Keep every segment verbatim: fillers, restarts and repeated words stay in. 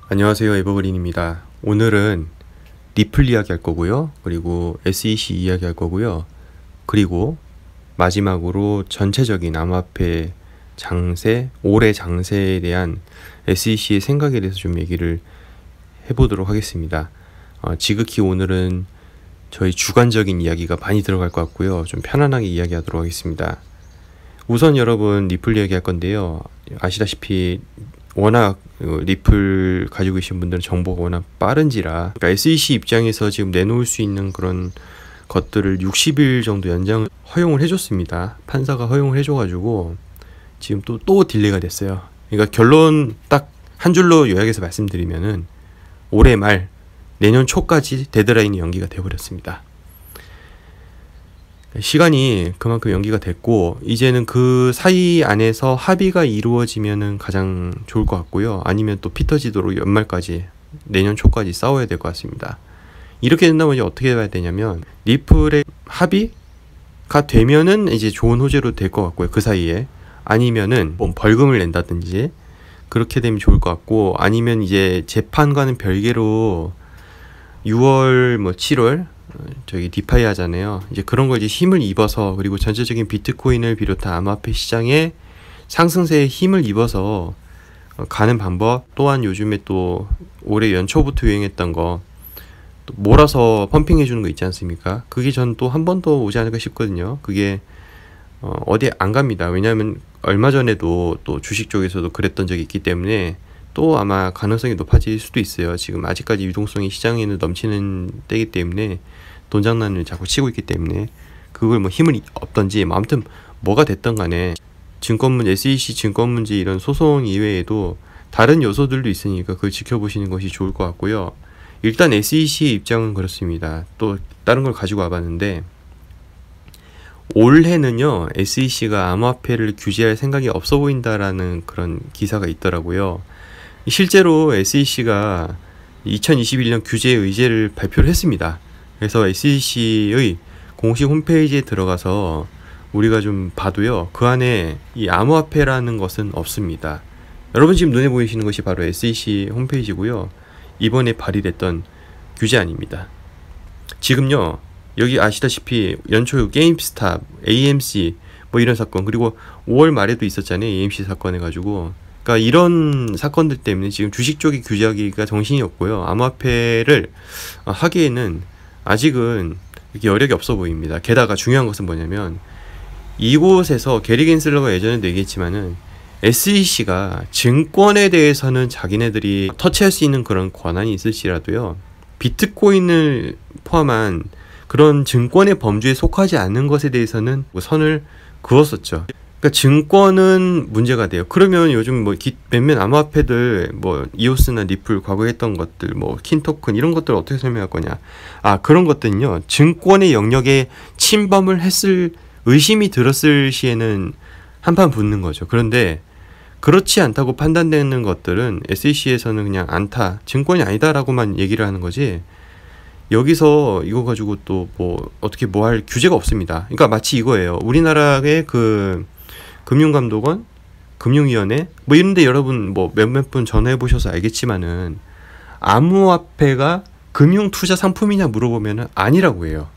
안녕하세요, 에버그린입니다. 오늘은 리플 이야기 할 거고요. 그리고 에스이씨 이야기 할 거고요. 그리고 마지막으로 전체적인 암호화폐 장세, 올해 장세에 대한 에스이씨의 생각에 대해서 좀 얘기를 해보도록 하겠습니다. 어, 지극히 오늘은 저희 주관적인 이야기가 많이 들어갈 것 같고요. 좀 편안하게 이야기하도록 하겠습니다. 우선 여러분 리플 이야기 할 건데요. 아시다시피 워낙 리플 가지고 계신 분들은 정보가 워낙 빠른지라, 그러니까 에스이씨 입장에서 지금 내놓을 수 있는 그런 것들을 육십 일 정도 연장 허용을 해줬습니다. 판사가 허용을 해줘가지고 지금 또 또 딜레이가 됐어요. 그러니까 결론 딱 한 줄로 요약해서 말씀드리면은 올해 말 내년 초까지 데드라인이 연기가 돼버렸습니다. 시간이 그만큼 연기가 됐고, 이제는 그 사이 안에서 합의가 이루어지면은 가장 좋을 것 같고요. 아니면 또 피 터지도록 연말까지, 내년 초까지 싸워야 될 것 같습니다. 이렇게 된다면 이제 어떻게 해야 되냐면, 리플의 합의가 되면은 이제 좋은 호재로 될 것 같고요. 그 사이에. 아니면은 뭐 벌금을 낸다든지 그렇게 되면 좋을 것 같고, 아니면 이제 재판과는 별개로 유월 뭐 칠월 저기 디파이 하잖아요. 이제 그런 거 이제 힘을 입어서, 그리고 전체적인 비트코인을 비롯한 암호화폐 시장에 상승세에 힘을 입어서 가는 방법. 또한 요즘에 또 올해 연초부터 유행했던 거 또 몰아서 펌핑 해주는 거 있지 않습니까? 그게 전 또 한 번 더 오지 않을까 싶거든요. 그게 어, 어디 안 갑니다. 왜냐하면 얼마 전에도 또 주식 쪽에서도 그랬던 적이 있기 때문에 또 아마 가능성이 높아질 수도 있어요. 지금 아직까지 유동성이 시장에는 넘치는 때이기 때문에, 돈장난을 자꾸 치고 있기 때문에 그걸 뭐 힘을 없던지 뭐 아무튼 뭐가 됐던 간에 증권문, 에스이씨 증권문제 이런 소송 이외에도 다른 요소들도 있으니까 그걸 지켜보시는 것이 좋을 것 같고요. 일단 에스이씨 입장은 그렇습니다. 또 다른 걸 가지고 와봤는데, 올해는요 에스이씨가 암호화폐를 규제할 생각이 없어 보인다라는 그런 기사가 있더라고요. 실제로 에스이씨가 이천이십일 년 규제 의제를 발표를 했습니다. 그래서 에스이씨의 공식 홈페이지에 들어가서 우리가 좀 봐도요, 그 안에 이 암호화폐라는 것은 없습니다. 여러분 지금 눈에 보이시는 것이 바로 에스이씨 홈페이지고요. 이번에 발의됐던 규제안입니다. 지금요 여기 아시다시피 연초 게임스탑, 에이엠씨 뭐 이런 사건, 그리고 오월 말에도 있었잖아요. 에이엠씨 사건 해가지고, 그러니까 이런 사건들 때문에 지금 주식 쪽이 규제하기가 정신이 없고요. 암호화폐를 하기에는 아직은 이렇게 여력이 없어 보입니다. 게다가 중요한 것은 뭐냐면, 이곳에서 게리 겐슬러가 예전에도 얘기했지만은 에스이씨가 증권에 대해서는 자기네들이 터치할 수 있는 그런 권한이 있을지라도요, 비트코인을 포함한 그런 증권의 범주에 속하지 않는 것에 대해서는 선을 그었었죠. 그러니까 증권은 문제가 돼요. 그러면 요즘 뭐 기, 몇몇 암호화폐들 뭐 이오스나 리플 과거에 했던 것들, 뭐 킨토큰 이런 것들 어떻게 설명할 거냐. 아, 그런 것들은요 증권의 영역에 침범을 했을 의심이 들었을 시에는 한판 붙는 거죠. 그런데 그렇지 않다고 판단되는 것들은 에스이씨에서는 그냥 안타, 증권이 아니다라고만 얘기를 하는 거지, 여기서 이거 가지고 또 뭐 어떻게 뭐 할 규제가 없습니다. 그러니까 마치 이거예요. 우리나라의 그 금융감독원, 금융위원회 뭐 이런데 여러분 뭐 몇몇 분 전화해 보셔서 알겠지만은, 암호화폐가 금융투자 상품이냐 물어보면은 아니라고 해요.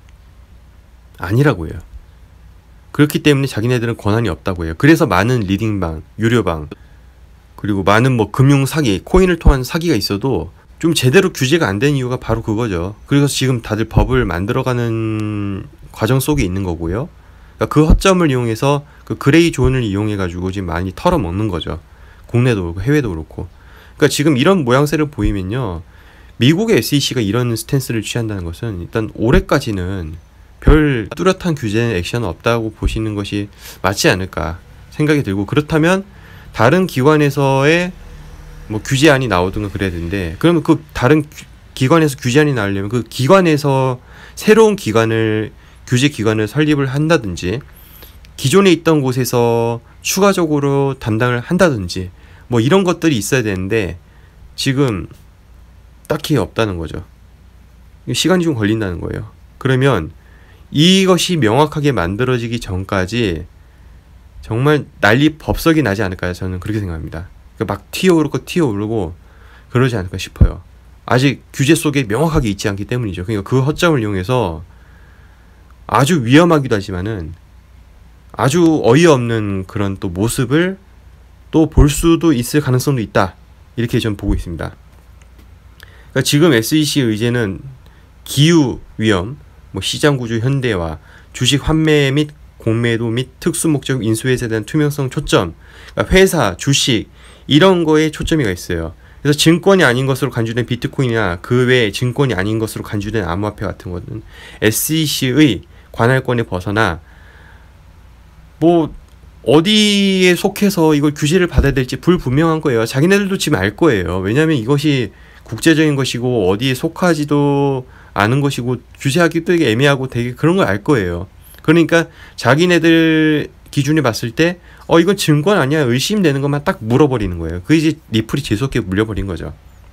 아니라고 해요. 그렇기 때문에 자기네들은 권한이 없다고 해요. 그래서 많은 리딩방, 유료방, 그리고 많은 뭐 금융 사기, 코인을 통한 사기가 있어도 좀 제대로 규제가 안 된 이유가 바로 그거죠. 그래서 지금 다들 법을 만들어가는 과정 속에 있는 거고요. 그러니까 그 허점을 이용해서 그 그레이 존을 이용해가지고 지금 많이 털어먹는 거죠. 국내도 그렇고 해외도 그렇고. 그러니까 지금 이런 모양새를 보이면요, 미국의 에스이씨가 이런 스탠스를 취한다는 것은 일단 올해까지는 별 뚜렷한 규제 액션은 없다고 보시는 것이 맞지 않을까 생각이 들고, 그렇다면 다른 기관에서의 뭐 규제안이 나오든가 그래야 되는데, 그러면 그 다른 규, 기관에서 규제안이 나오려면 그 기관에서 새로운 기관을, 규제 기관을 설립을 한다든지, 기존에 있던 곳에서 추가적으로 담당을 한다든지 뭐 이런 것들이 있어야 되는데 지금 딱히 없다는 거죠. 시간이 좀 걸린다는 거예요. 그러면 이것이 명확하게 만들어지기 전까지 정말 난리 법석이 나지 않을까요? 저는 그렇게 생각합니다. 그러니까 막 튀어오르고 튀어오르고 그러지 않을까 싶어요. 아직 규제 속에 명확하게 있지 않기 때문이죠. 그러니까 그 허점을 이용해서 아주 위험하기도 하지만은 아주 어이없는 그런 또 모습을 또 볼 수도 있을 가능성도 있다. 이렇게 전 보고 있습니다. 그러니까 지금 에스이씨의 의제는 기후 위험, 뭐 시장 구조 현대화, 주식 환매 및 공매도 및 특수 목적 인수회사에 대한 투명성 초점, 그러니까 회사, 주식 이런 거에 초점이 가 있어요. 그래서 증권이 아닌 것으로 간주된 비트코인이나 그 외에 증권이 아닌 것으로 간주된 암호화폐 같은 것은 에스이씨의 관할권에 벗어나 뭐 어디에 속해서 이걸 규제를 받아야 될지 불분명한 거예요. 자기네들도 지금 알 거예요. 왜냐하면 이것이 국제적인 것이고 어디에 속하지도 않은 것이고 규제하기도 되게 애매하고 되게 그런 걸 알 거예요. 그러니까 자기네들 기준에 봤을 때 어 이건 증권 아니야 의심되는 것만 딱 물어버리는 거예요. 그게 이제 리플이 재수없게 물려버린 거죠.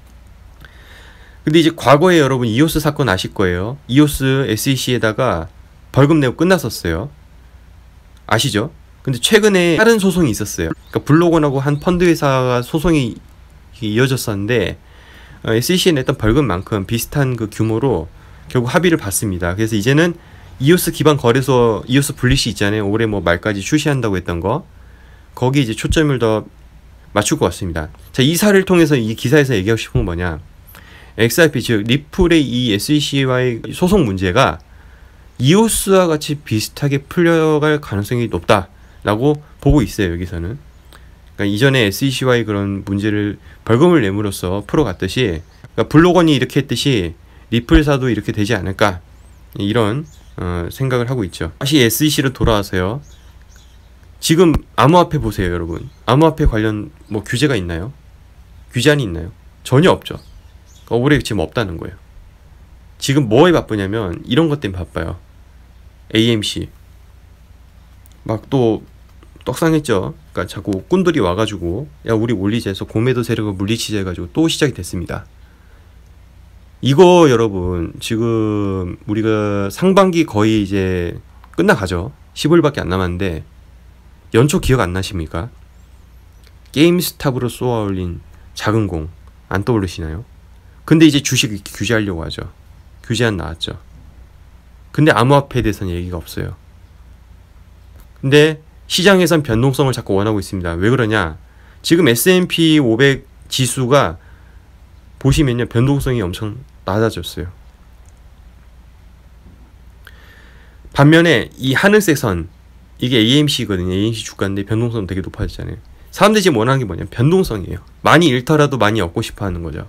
근데 이제 과거에 여러분 이오스 사건 아실 거예요. 이오스 에스이씨에다가 벌금 내고 끝났었어요. 아시죠? 근데 최근에 다른 소송이 있었어요. 그러니까 블록원하고 한 펀드 회사가 소송이 이어졌었는데 어, 에스이씨에 냈던 벌금만큼 비슷한 그 규모로 결국 합의를 봤습니다. 그래서 이제는 이오스 기반 거래소 이오스 블리시 있잖아요. 올해 뭐 말까지 출시한다고 했던 거. 거기 이제 초점을 더 맞출 것 같습니다. 자, 이 사례를 통해서 이 기사에서 얘기하고 싶은 건 뭐냐? 엑스알피 즉 리플의 이 에스이씨와의 소송 문제가 이오스와 같이 비슷하게 풀려갈 가능성이 높다라고 보고 있어요. 여기서는. 그러니까 이전에 에스이씨와의 그런 문제를 벌금을 내므로써 풀어갔듯이 그러니까 블록원이 이렇게 했듯이 리플사도 이렇게 되지 않을까 이런 어, 생각을 하고 있죠. 다시 에스이씨로 돌아와서요. 지금 암호화폐 보세요, 여러분. 암호화폐 관련 뭐 규제가 있나요? 규제안이 있나요? 전혀 없죠. 그러니까 올해 지금 없다는 거예요. 지금 뭐에 바쁘냐면 이런 것 때문에 바빠요. 에이엠씨 막 또 떡상했죠. 그러니까 자꾸 꾼들이 와가지고 야 우리 올리자 해서 공매도 세력을 물리치자 해가지고 또 시작이 됐습니다. 이거 여러분 지금 우리가 상반기 거의 이제 끝나가죠. 십오일밖에 안 남았는데 연초 기억 안 나십니까? 게임스탑으로 쏘아 올린 작은 공 안 떠오르시나요? 근데 이제 주식 규제하려고 하죠. 규제안 나왔죠. 근데 암호화폐에 대해서는 얘기가 없어요. 근데 시장에선 변동성을 자꾸 원하고 있습니다. 왜 그러냐? 지금 에스 앤 피 오백 지수가 보시면요. 변동성이 엄청 낮아졌어요. 반면에 이 하늘색 선 이게 에이엠씨거든요. 에이엠씨 주가인데 변동성 되게 높아졌잖아요. 사람들이 지금 원하는 게 뭐냐면 변동성이에요. 많이 잃더라도 많이 얻고 싶어 하는 거죠.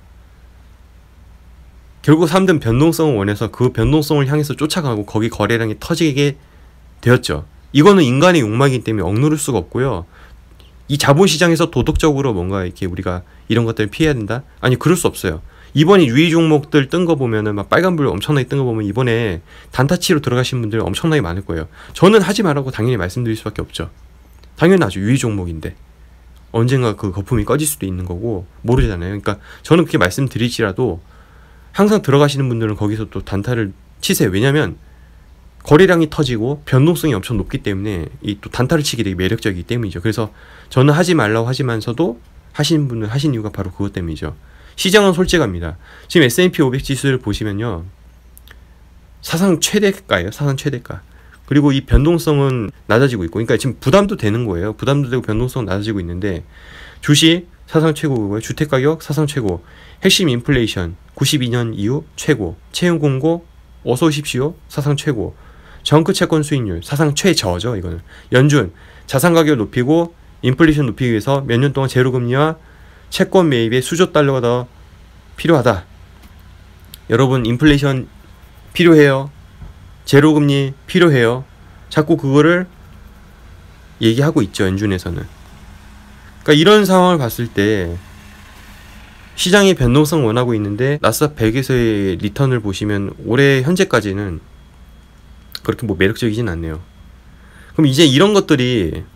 결국 사람들은 변동성을 원해서 그 변동성을 향해서 쫓아가고 거기 거래량이 터지게 되었죠. 이거는 인간의 욕망이기 때문에 억누를 수가 없고요. 이 자본시장에서 도덕적으로 뭔가 이렇게 우리가 이런 것들을 피해야 된다? 아니 그럴 수 없어요. 이번에 유의 종목들 뜬 거 보면은 막 빨간불 엄청나게 뜬 거 보면 이번에 단타치로 들어가신 분들 엄청나게 많을 거예요. 저는 하지 말라고 당연히 말씀드릴 수밖에 없죠. 당연하죠. 유의 종목인데 언젠가 그 거품이 꺼질 수도 있는 거고 모르잖아요. 그러니까 저는 그렇게 말씀드릴지라도 항상 들어가시는 분들은 거기서 또 단타를 치세요. 왜냐면 거래량이 터지고 변동성이 엄청 높기 때문에 이 또 단타를 치기 되게 매력적이기 때문이죠. 그래서 저는 하지 말라고 하지만서도 하시는 분은 하신 이유가 바로 그것 때문이죠. 시장은 솔직합니다. 지금 에스 앤 피 오백 지수를 보시면요. 사상 최대가예요. 사상 최대가. 그리고 이 변동성은 낮아지고 있고 그러니까 지금 부담도 되는 거예요. 부담도 되고 변동성은 낮아지고 있는데 주식 사상 최고고요. 주택가격 사상 최고. 핵심 인플레이션 구십이 년 이후 최고. 채용 공고 어서 오십시오. 사상 최고. 정크 채권 수익률 사상 최저죠. 이거는. 연준 자산 가격을 높이고 인플레이션 높이기 위해서 몇 년 동안 제로금리와 채권 매입에 수조 달러가 더 필요하다. 여러분 인플레이션 필요해요. 제로금리 필요해요. 자꾸 그거를 얘기하고 있죠. 연준에서는. 그러니까 이런 상황을 봤을 때 시장의 변동성 원하고 있는데 나스닥 백에서의 리턴을 보시면 올해 현재까지는 그렇게 뭐 매력적이진 않네요. 그럼 이제 이런 것들이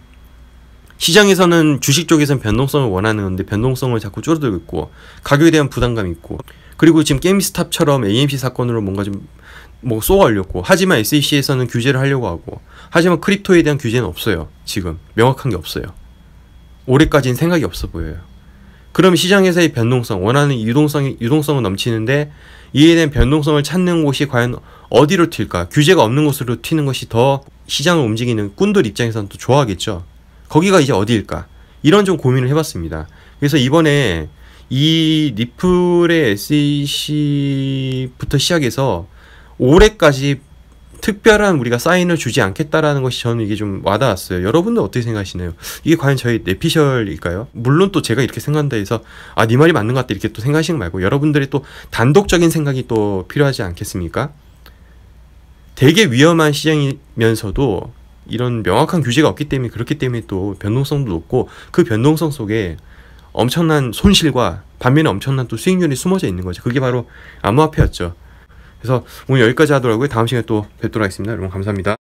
시장에서는 주식 쪽에서는 변동성을 원하는 건데 변동성을 자꾸 줄어들고 있고 가격에 대한 부담감이 있고 그리고 지금 게임스탑처럼 에이엠씨 사건으로 뭔가 좀 뭐 쏘아 올렸고 하지만 에스이씨에서는 규제를 하려고 하고 하지만 크립토에 대한 규제는 없어요. 지금 명확한 게 없어요. 올해까지는 생각이 없어 보여요. 그럼 시장에서의 변동성, 원하는 유동성이, 유동성은 넘치는데 이에 대한 변동성을 찾는 곳이 과연 어디로 튈까? 규제가 없는 곳으로 튀는 것이 더 시장을 움직이는 꾼들 입장에서는 또 좋아하겠죠. 거기가 이제 어디일까? 이런 좀 고민을 해봤습니다. 그래서 이번에 이 리플의 에스이씨부터 시작해서 올해까지 특별한 우리가 사인을 주지 않겠다라는 것이 저는 이게 좀 와닿았어요. 여러분들 어떻게 생각하시나요? 이게 과연 저희 내피셜일까요? 물론 또 제가 이렇게 생각한다 해서 아, 네 말이 맞는 것 같다 이렇게 또 생각하시는 말고 여러분들의 또 단독적인 생각이 또 필요하지 않겠습니까? 되게 위험한 시장이면서도 이런 명확한 규제가 없기 때문에 그렇기 때문에 또 변동성도 높고 그 변동성 속에 엄청난 손실과 반면에 엄청난 또 수익률이 숨어져 있는 거죠. 그게 바로 암호화폐였죠. 그래서 오늘 여기까지 하더라고요. 다음 시간에 또 뵙도록 하겠습니다. 여러분 감사합니다.